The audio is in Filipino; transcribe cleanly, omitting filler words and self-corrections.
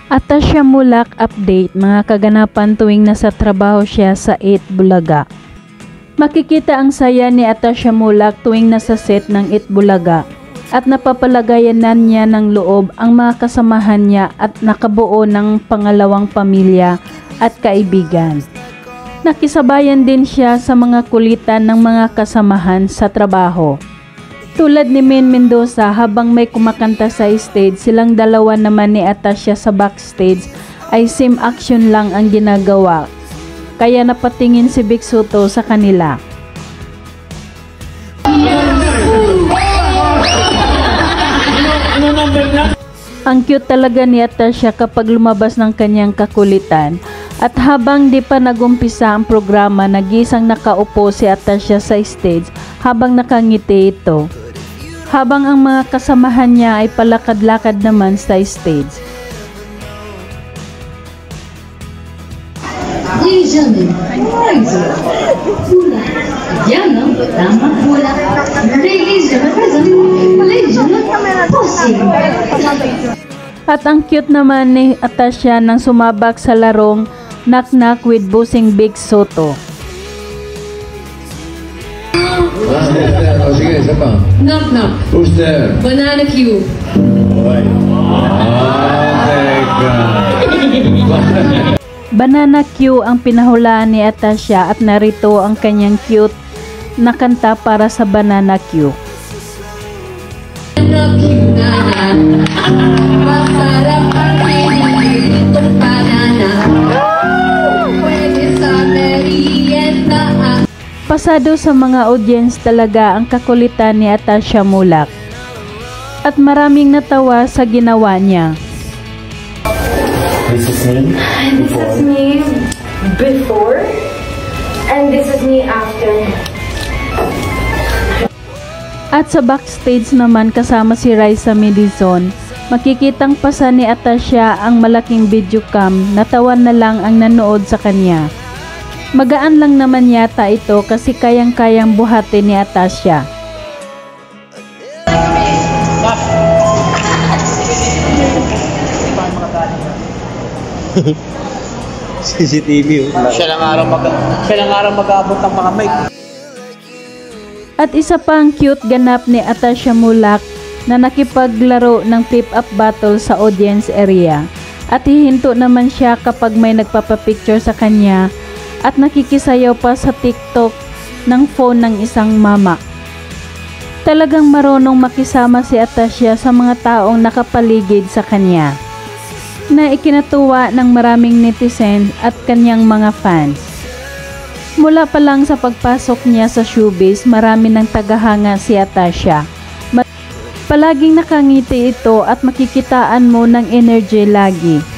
Atasha Mulak update mga kaganapan tuwing nasa trabaho siya sa 8 Bulaga. Makikita ang saya ni Atasha Mulak tuwing nasa set ng 8 Bulaga at napapalagayanan niya ng loob ang mga kasamahan niya at nakabuo ng pangalawang pamilya at kaibigan. Nakisabayan din siya sa mga kulitan ng mga kasamahan sa trabaho. Tulad ni Maine Mendoza, habang may kumakanta sa stage, silang dalawa naman ni Atasha sa backstage ay same action lang ang ginagawa. Kaya napatingin si Vic Soto sa kanila. Ang cute talaga ni Atasha kapag lumabas ng kanyang kakulitan. At habang di pa nagumpisa ang programa, nagisang nakaupo si Atasha sa stage habang nakangiti ito. Habang ang mga kasamahan niya ay palakad-lakad naman sa stage. At ang cute naman ni Atasha nang sumabak sa larong Knock Knock with Bossing Vic Soto. Sige, isa pa. Knock knock. Who's there? Banana Q. Banana Q ang pinahulaan ni Atasha at narito ang kanyang cute na kanta para sa Banana Q. Banana Q na masarap ang itong banana. Pwede sa merienda. Pasado sa mga audience talaga ang kakulitan ni Atasha Mulak at maraming natawa sa ginawa niya. This is me before and this is me after. At sa backstage naman kasama si Raisa Medizon, makikitang pasa ni Atasha ang malaking videocam, natawan na lang ang nanood sa kanya. Magaan lang naman yata ito kasi kayang-kayang buhatin ni Atasha. CCTV. Siya lang araw mag-aabot ng mga mic. At isa pang cute ganap ni Atasha Mulak na nakipaglaro ng flip-up battle sa audience area. At hihinto naman siya kapag may nagpapapicture sa kanya at nakikisayaw pa sa TikTok ng phone ng isang mama. Talagang marunong makisama si Atasha sa mga taong nakapaligid sa kanya, na ikinatuwa ng maraming netizen at kanyang mga fans. Mula pa lang sa pagpasok niya sa showbiz, marami ng tagahanga si Atasha. Palaging nakangiti ito at makikitaan mo ng energy lagi.